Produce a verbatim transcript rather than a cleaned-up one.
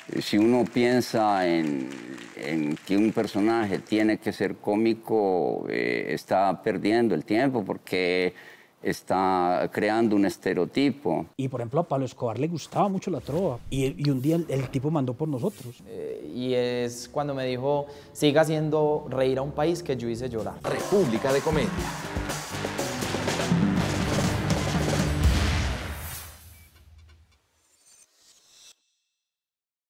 Si uno piensa en, en que un personaje tiene que ser cómico, eh, está perdiendo el tiempo porque está creando un estereotipo. Y por ejemplo a Pablo Escobar le gustaba mucho la trova y, y un día el, el tipo mandó por nosotros. Eh, y es cuando me dijo, siga haciendo reír a un país que yo hice llorar. República de Comedia.